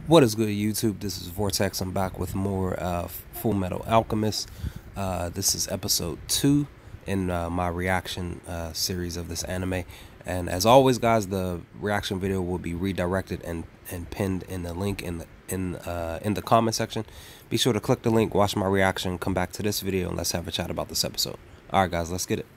What is good, YouTube? This is Vortex. I'm back with more Fullmetal Alchemist. This is episode 2 in my reaction series of this anime. And as always, guys, the reaction video will be redirected and pinned in the link in the comment section. Be sure to click the link, watch my reaction, come back to this video, and let's have a chat about this episode. All right, guys, let's get it.